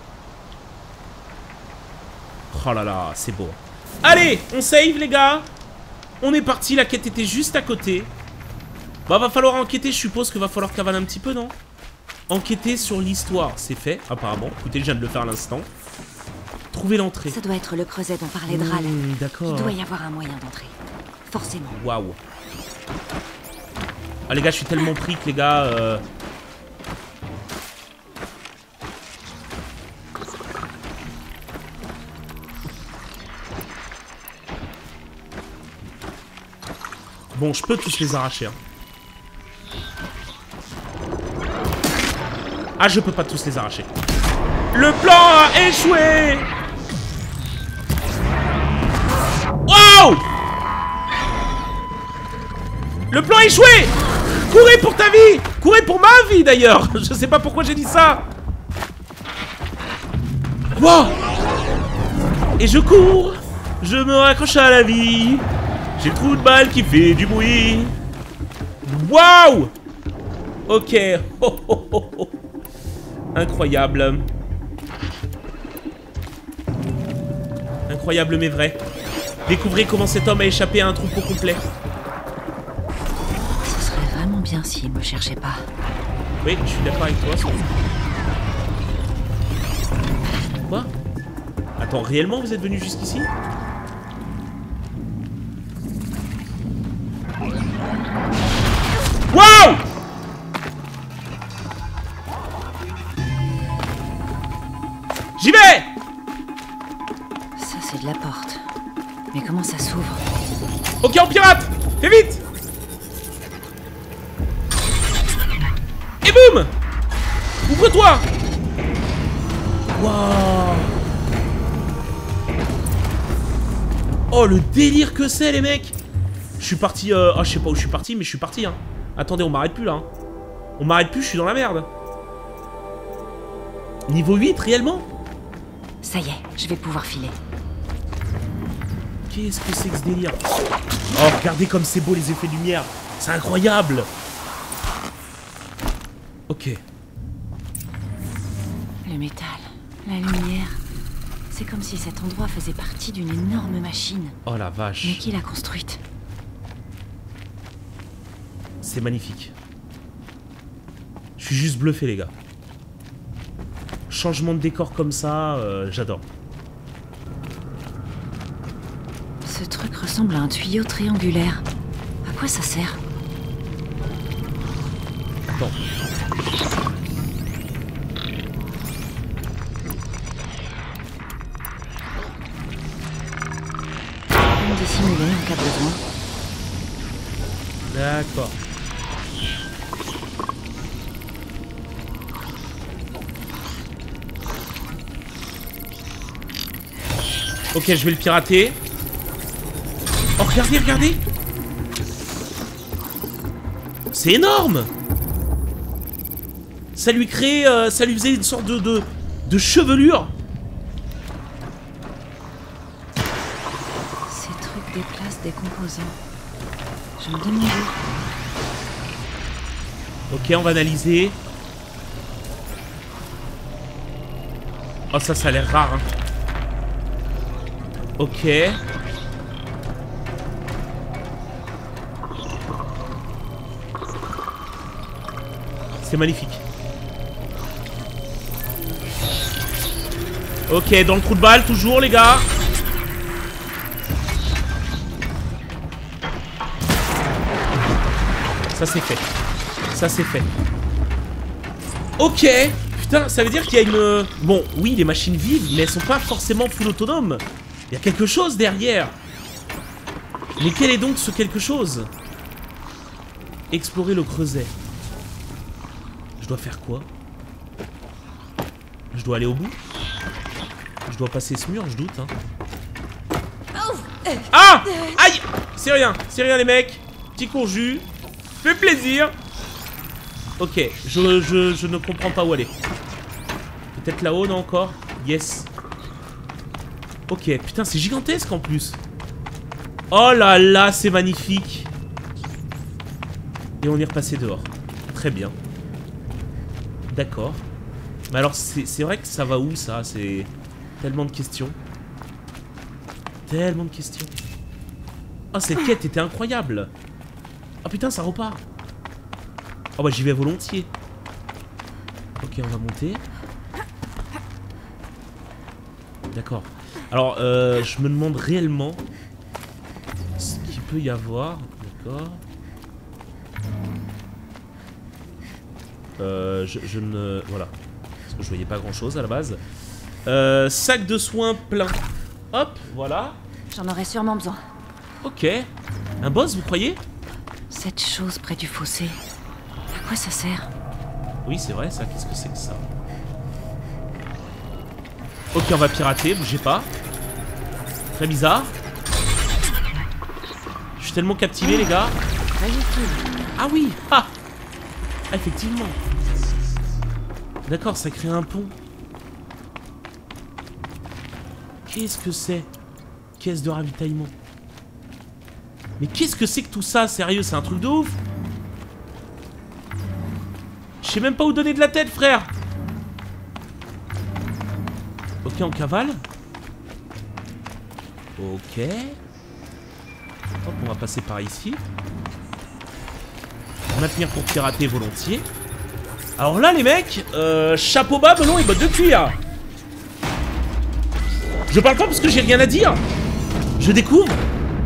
Oh là là, c'est beau. Allez, on save les gars. On est parti, la quête était juste à côté. Bah va falloir enquêter, je suppose que va falloir cavaler un petit peu, non? Enquêter sur l'histoire, c'est fait, apparemment. Écoutez, je viens de le faire à l'instant. Trouver l'entrée.
Ça doit être le creuset dont parlait Dral.
D'accord.
Il doit y avoir un moyen d'entrer. Forcément.
Waouh. Ah les gars, je suis tellement pris que les gars... Bon, je peux tous les arracher. Hein. Ah, je peux pas tous les arracher. Le plan a échoué. Wow! Le plan a échoué! Courez pour ta vie! Courez pour ma vie d'ailleurs! Je sais pas pourquoi j'ai dit ça! Wow! Et je cours! Je me raccroche à la vie! J'ai le trou de balle qui fait du bruit! Waouh! Ok! Oh, oh, oh, oh. Incroyable! Incroyable mais vrai! Découvrez comment cet homme a échappé à un troupeau complet.
Ce serait vraiment bien s'il me cherchait pas.
Oui, je suis d'accord avec toi. Quoi? Attends, réellement vous êtes venu jusqu'ici? Wow! J'y vais!
Ça, c'est de la porte. Mais comment ça s'ouvre?
Ok, on pirate! Fais vite! Et boum! toi! Waouh! Oh, le délire que c'est, les mecs! Je suis parti... Ah, je sais pas où je suis parti, mais je suis parti, hein. Attendez, on m'arrête plus, là. Hein. On m'arrête plus, je suis dans la merde. Niveau 8, réellement?
Ça y est, je vais pouvoir filer.
Qu'est-ce que c'est que ce délire? Oh, regardez comme c'est beau, les effets de lumière. C'est incroyable. Ok.
Le métal, la lumière... C'est comme si cet endroit faisait partie d'une énorme machine.
Oh la vache.
Mais qui l'a construite?
C'est magnifique. Je suis juste bluffé, les gars. Changement de décor comme ça, j'adore.
Ce truc ressemble à un tuyau triangulaire. À quoi ça sert?
Attends.
Dissimuler en cas de besoin.
D'accord. Ok, je vais le pirater. Oh, regardez, regardez. C'est énorme. Ça lui crée... ça lui faisait une sorte de chevelure.
Déplace des composants. Je me demandais.
Ok, on va analyser. Oh, ça a l'air rare. Hein. Ok. C'est magnifique. Ok, dans le trou de balle, toujours, les gars. Ça c'est fait. Ça c'est fait. Ok. Putain, ça veut dire qu'il y a une... Bon, oui, les machines vivent, mais elles sont pas forcément full autonomes. Il y a quelque chose derrière. Mais quel est donc ce quelque chose? Explorer le creuset. Je dois faire quoi? Je dois aller au bout? Je dois passer ce mur, je doute. Hein. Ah! Aïe! C'est rien les mecs. Petit courju. Fait plaisir. Ok, je ne comprends pas où aller. Peut-être là-haut, non encore? Yes. Ok, putain, c'est gigantesque en plus. Oh là là, c'est magnifique. Et on est repassé dehors. Très bien. D'accord. Mais alors, c'est vrai que ça va où, ça? C'est tellement de questions. Tellement de questions. Oh, cette quête était incroyable. Oh putain, ça repart. Oh bah j'y vais volontiers. Ok, on va monter. D'accord. Alors, je me demande réellement ce qu'il peut y avoir. D'accord. Je ne... Voilà. Parce que je voyais pas grand chose à la base. Sac de soins plein. Hop, voilà.
J'en aurais sûrement besoin.
Ok. Un boss, vous croyez?
Cette chose près du fossé. À quoi ça sert?
Oui, c'est vrai, ça. Qu'est-ce que c'est que ça? Ok, on va pirater, bougez pas. Très bizarre. Je suis tellement captivé, les gars. Ah oui! Ah! Ah, effectivement. D'accord, ça crée un pont. Qu'est-ce que c'est? Caisse de ravitaillement. Mais qu'est-ce que c'est que tout ça? Sérieux, c'est un truc de ouf. Je sais même pas où donner de la tête, frère. Ok, on cavale. Ok. Hop, on va passer par ici. Maintenir pour pirater volontiers. Alors là, les mecs, chapeau bas, melon et bottes de cuir. Je parle pas parce que j'ai rien à dire. Je découvre.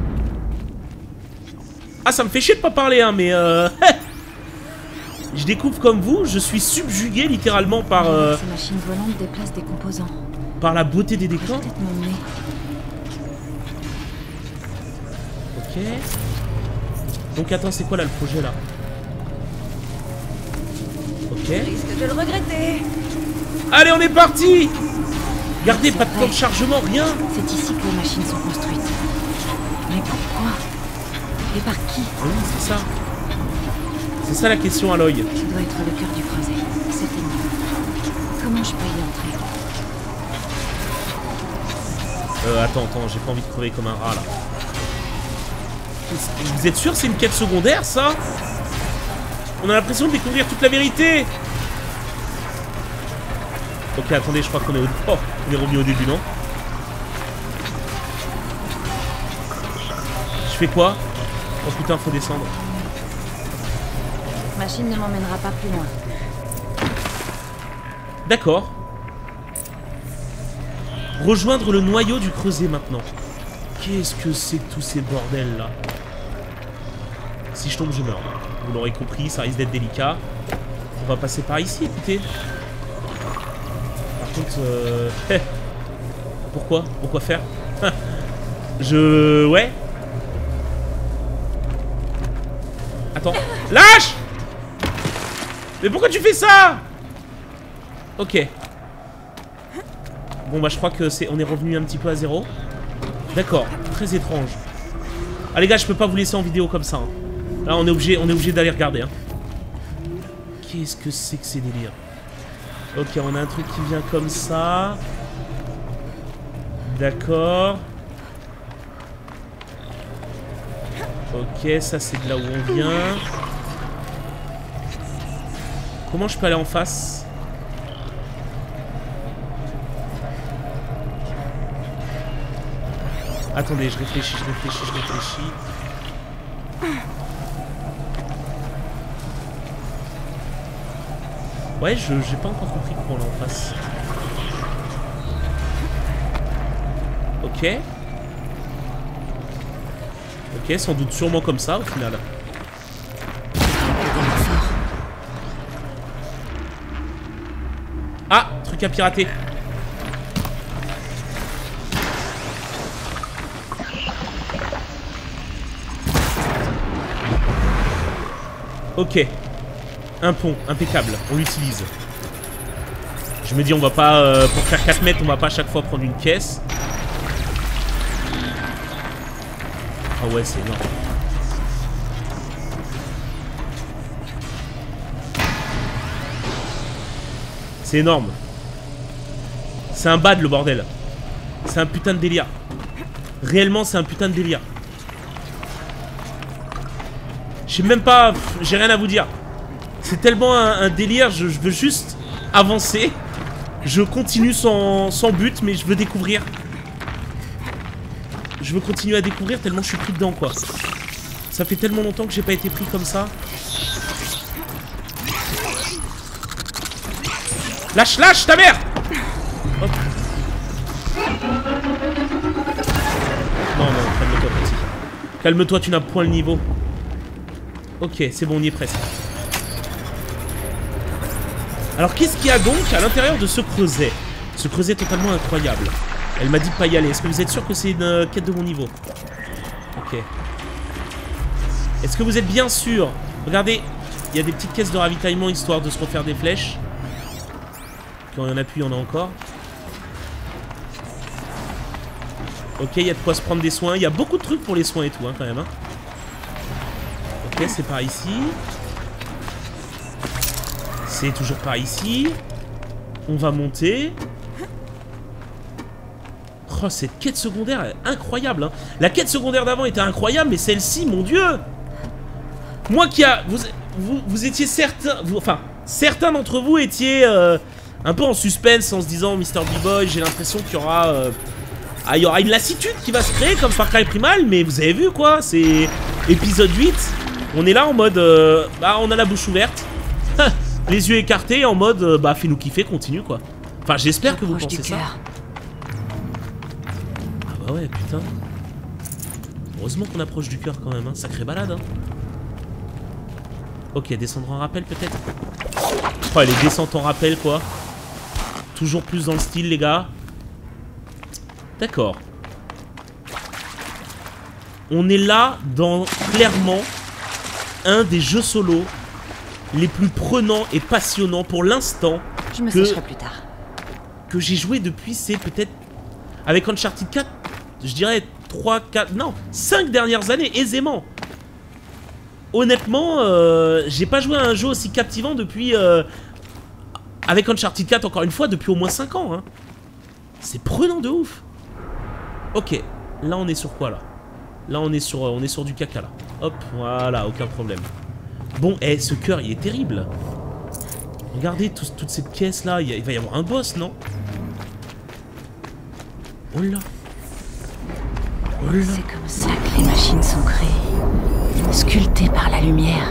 Ah, ça me fait chier de pas parler, hein, mais je découvre comme vous, je suis subjugué littéralement par...
Ces machines volantes déplacent des composants.
Par la beauté des décors.
Peut-être m'emmener.
Ok. Donc attends, c'est quoi là le projet là? Ok.
Tu risques de le regretter.
Allez, on est parti. Regardez, pas de temps de chargement, rien.
C'est ici que les machines sont construites. Mais pourquoi? Et par qui?
Oui, c'est ça. C'est ça la question, Aloy.
Qui doit être le cœur du creuset? C'est énorme. Comment je peux y entrer?
Attends, j'ai pas envie de crever comme un rat là. Vous êtes sûr c'est une quête secondaire ça? On a l'impression de découvrir toute la vérité. Ok, attendez, je crois qu'on est au... Oh, on est revenu au début, non? Je fais quoi? Oh putain, faut descendre.
Cette machine ne m'emmènera pas plus loin.
D'accord. Rejoindre le noyau du creuset maintenant. Qu'est-ce que c'est que tous ces bordels là? Si je tombe, je meurs. Vous l'aurez compris, ça risque d'être délicat. On va passer par ici, écoutez. Par contre, pourquoi? Pourquoi faire? Ouais. Attends. Lâche! Mais pourquoi tu fais ça? Ok. Bon bah je crois que on est revenu un petit peu à zéro. D'accord, très étrange. Ah les gars, je peux pas vous laisser en vidéo comme ça. Hein. Là on est obligé d'aller regarder. Hein. Qu'est-ce que c'est que ces délires? Ok, on a un truc qui vient comme ça. D'accord. Ok, ça c'est de là où on vient. Comment je peux aller en face? Attendez, je réfléchis. Ouais, j'ai pas encore compris comment on est en face. Ok. Ok, sans doute sûrement comme ça au final. Ah, truc à pirater. Ok. Un pont, impeccable. On l'utilise. Je me dis, on va pas... pour faire 4 mètres, on va pas à chaque fois prendre une caisse. Ah ouais, c'est énorme. C'est énorme. C'est un bad, le bordel. C'est un putain de délire. Réellement, c'est un putain de délire. Je sais même pas... J'ai rien à vous dire. C'est tellement un délire, je veux juste avancer. Je continue sans but, mais je veux découvrir. Je veux continuer à découvrir tellement je suis pris dedans, quoi. Ça fait tellement longtemps que j'ai pas été pris comme ça. Lâche ta mère! Hop. Non, calme-toi, petit. Calme-toi, tu n'as point le niveau. Ok, c'est bon, on y est presque. Alors, qu'est-ce qu'il y a donc à l'intérieur de ce creuset? Ce creuset totalement incroyable. Elle m'a dit de pas y aller. Est-ce que vous êtes sûr que c'est une quête de mon niveau? Ok. Est-ce que vous êtes bien sûr? Regardez, il y a des petites caisses de ravitaillement histoire de se refaire des flèches. Quand il y en a plus, il y en a encore. Ok, il y a de quoi se prendre des soins. Il y a beaucoup de trucs pour les soins et tout, hein, quand même. Hein. Ok, c'est par ici. C'est toujours par ici. On va monter. Oh, cette quête secondaire est incroyable. Hein. La quête secondaire d'avant était incroyable, mais celle-ci, mon Dieu. Moi qui a... Vous étiez certains... Enfin, certains d'entre vous étiez un peu en suspense en se disant Mr. B-Boy, j'ai l'impression qu'il y aura... il y aura une lassitude qui va se créer comme Far Cry Primal, mais vous avez vu quoi, c'est épisode 8. On est là en mode... on a la bouche ouverte. Les yeux écartés en mode... fais-nous kiffer, continue quoi. Enfin, j'espère que vous pensez ça. Ah bah ouais, putain. Heureusement qu'on approche du cœur quand même, hein. Sacrée balade, hein. Ok, descendre en rappel peut-être. Oh, les descentes en rappel quoi. Toujours plus dans le style les gars. D'accord. On est là dans clairement un des jeux solo les plus prenants et passionnants pour l'instant
Je me sécherai plus tard.
que j'ai joué depuis, c'est peut-être avec Uncharted 4, je dirais 3, 4, non, 5 dernières années, aisément. Honnêtement, j'ai pas joué à un jeu aussi captivant depuis, avec Uncharted 4, encore une fois, depuis au moins 5 ans. Hein. C'est prenant de ouf. Ok, là on est sur quoi là? Là on est sur du caca là. Hop, voilà, aucun problème. Bon, ce cœur il est terrible. Regardez toutes ces pièces là, il va y avoir un boss, non? Oh là. Oh là.
C'est comme ça que les machines sont créées. Sculptées par la lumière.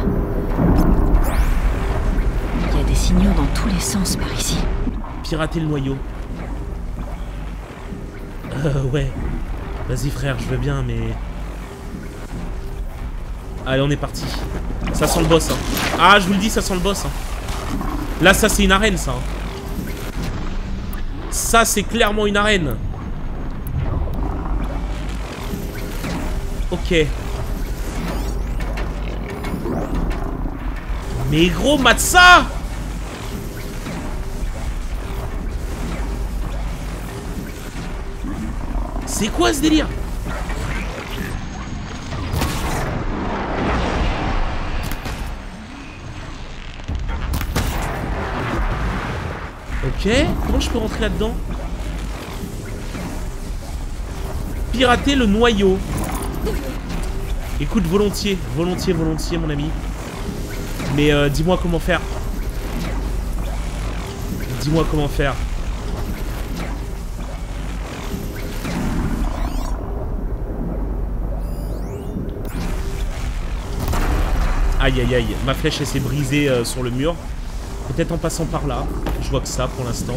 Il y a des signaux dans tous les sens par ici.
Pirater le noyau. Ouais. Vas-y frère, je veux bien, mais... Allez, on est parti. Ça sent le boss, hein. Ah, je vous le dis, ça sent le boss, hein. Là, ça, c'est une arène, ça. Ça, c'est clairement une arène. Ok. Mais gros, mate ça! C'est quoi ce délire? Ok, comment je peux rentrer là-dedans? Pirater le noyau. Écoute, volontiers, volontiers, volontiers, mon ami. Mais dis-moi comment faire. Dis-moi comment faire. Aïe aïe aïe, ma flèche elle s'est brisée sur le mur. Peut-être en passant par là. Je vois que ça pour l'instant.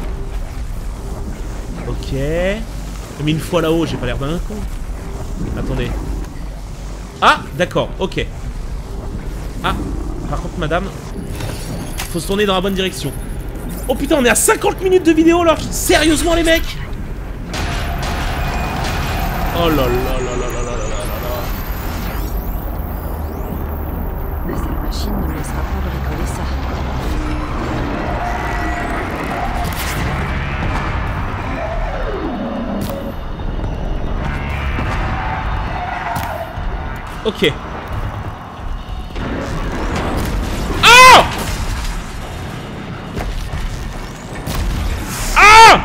Ok. Mais une fois là-haut, j'ai pas l'air d'un con. Attendez. Ah, d'accord, ok. Ah, par contre, madame, faut se tourner dans la bonne direction. Oh putain, on est à 50 minutes de vidéo alors. Sérieusement, les mecs? Oh là là là là là là là là là.
Cette machine ne me laissera pas bricoler ça.
Ok. Ah! Ah!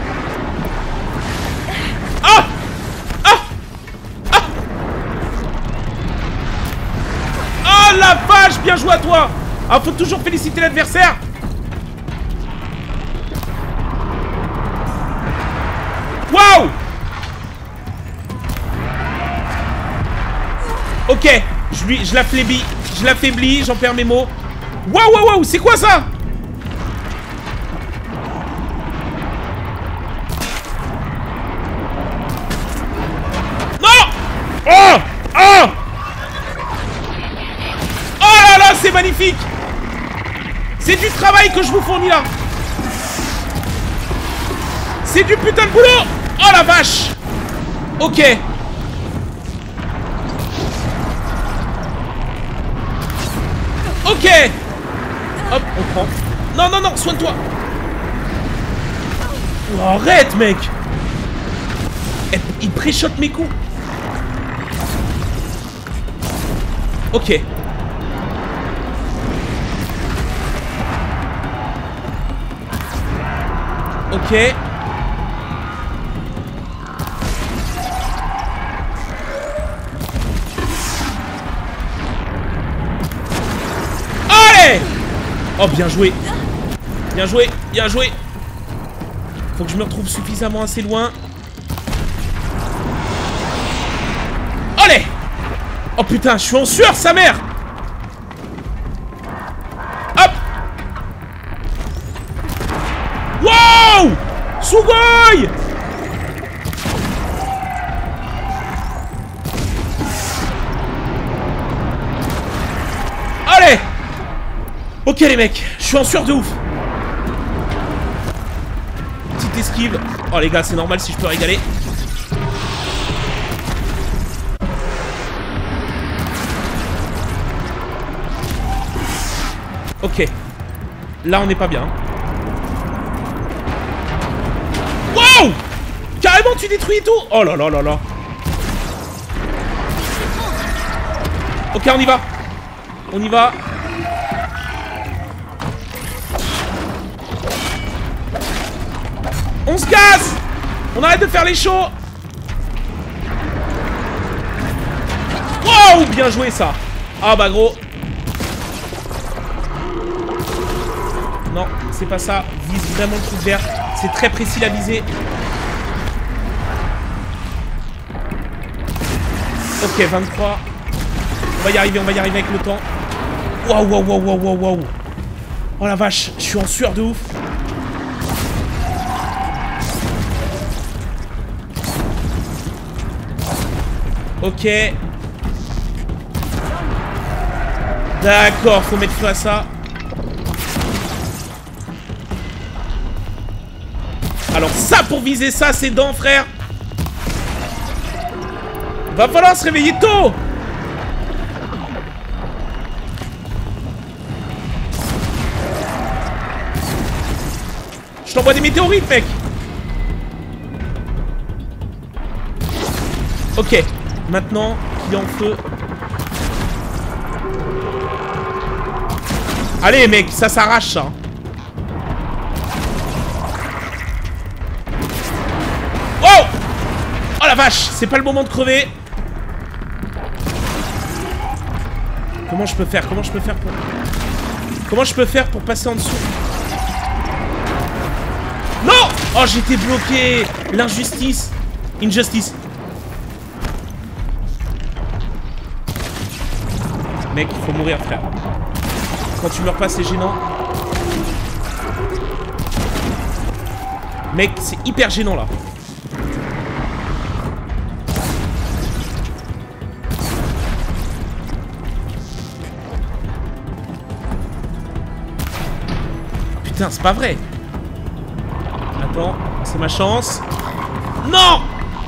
Ah! Ah! Ah! Oh la vache! Bien joué à toi! Ah, faut toujours féliciter l'adversaire! Waouh! Ok, je l'affaiblis, j'en perds mes mots. Waouh, waouh, waouh, c'est quoi ça? Non! Oh! Oh! Oh là là, c'est magnifique! C'est du travail que je vous fournis là! C'est du putain de boulot! Oh la vache! Ok. Ok. Hop, on prend. Non, non, non, soigne-toi. Oh, arrête, mec. Il préchote mes coups. Ok. Ok. Oh, bien joué. Bien joué, bien joué. Faut que je me retrouve suffisamment assez loin. Allez. Oh putain, je suis en sueur, sa mère. Hop. Wow. Sugoi. Allez. Ok les mecs, je suis en sueur de ouf. Petite esquive. Oh les gars, c'est normal si je peux régaler. Ok. Là, on n'est pas bien. Wow! Carrément, tu détruis tout. Oh là là là là. Ok, on y va. On y va. On se casse. On arrête de faire les shows. Wow, bien joué ça. Ah bah gros. Non, c'est pas ça. Vise vraiment le truc vert. C'est très précis la visée. Ok, 23. On va y arriver avec le temps. Waouh, waouh, waouh, waouh, waouh, waouh. Oh la vache, je suis en sueur de ouf. Ok. D'accord, faut mettre feu à ça. Alors ça, pour viser ça, c'est dents, frère. Va falloir se réveiller tôt. Je t'envoie des météorites, mec. Ok. Maintenant, il est en feu. Allez, mec, ça s'arrache, ça. Oh! Oh la vache, c'est pas le moment de crever. Comment je peux faire pour passer en dessous? Non! Oh, j'étais bloqué. L'injustice. Injustice. Mec, il faut mourir, frère. Quand tu meurs pas, c'est gênant. Mec, c'est hyper gênant, là. Putain, c'est pas vrai. Attends, c'est ma chance. Non!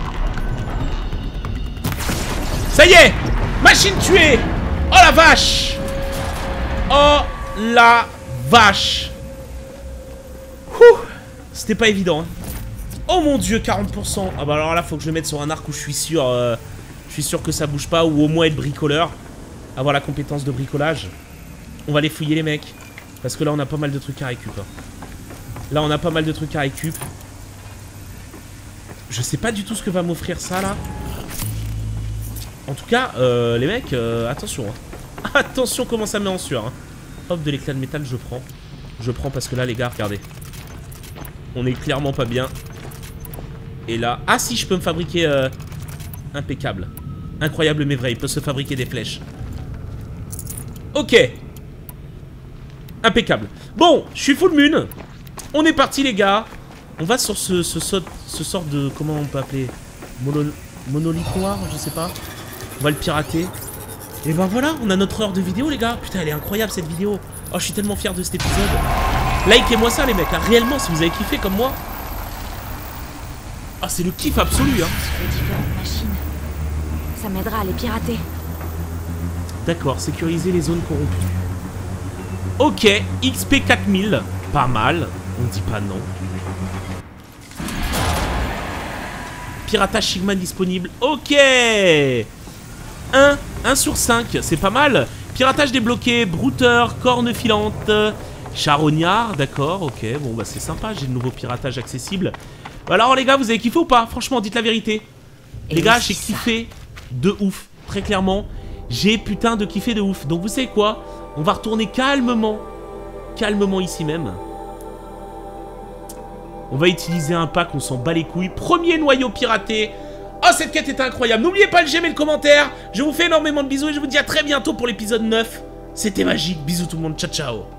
Ça y est! Machine tuée! Oh la vache! Oh la vache! Ouh! C'était pas évident. Hein. Oh mon dieu, 40%! Ah bah alors là, faut que je me mette sur un arc où je suis sûr que ça bouge pas, ou au moins être bricoleur. Avoir la compétence de bricolage. On va les fouiller, les mecs. Parce que là, on a pas mal de trucs à récup. Hein. Là, on a pas mal de trucs à récup. Je sais pas du tout ce que va m'offrir ça, là. En tout cas, les mecs, attention. Hein. Attention comment ça met en sueur. Hein. Hop, de l'éclat de métal, je prends. Je prends parce que là, les gars, regardez. On est clairement pas bien. Et là... Ah si, je peux me fabriquer... impeccable. Incroyable mais vrai, il peut se fabriquer des flèches. Ok. Impeccable. Bon, je suis full moon. On est parti, les gars. On va sur ce sort de... Comment on peut appeler monolithe noir, je sais pas. On va le pirater. Et ben voilà, on a notre heure de vidéo, les gars. Putain, elle est incroyable, cette vidéo. Oh, je suis tellement fier de cet épisode. Likez-moi ça, les mecs. Hein. Réellement, si vous avez kiffé comme moi. Ah, c'est le kiff absolu, hein.
Sur les différentes machines. Ça m'aidera à les pirater.
D'accord, sécuriser les zones corrompues. Ok, XP 4000. Pas mal. On dit pas non. Piratage Sigma disponible. Ok. 1 sur 5, c'est pas mal. Piratage débloqué, brouteur, corne filante, charognard, d'accord, ok, bon bah c'est sympa, j'ai de nouveaux piratages accessibles. Alors les gars, vous avez kiffé ou pas? Franchement, dites la vérité. Les gars, j'ai kiffé de ouf, très clairement. J'ai putain de kiffé de ouf. Donc vous savez quoi? On va retourner calmement ici même. On va utiliser un pack, on s'en bat les couilles. Premier noyau piraté. Oh, cette quête était incroyable. N'oubliez pas le j'aime et le commentaire. Je vous fais énormément de bisous et je vous dis à très bientôt pour l'épisode 9. C'était magique. Bisous tout le monde. Ciao, ciao.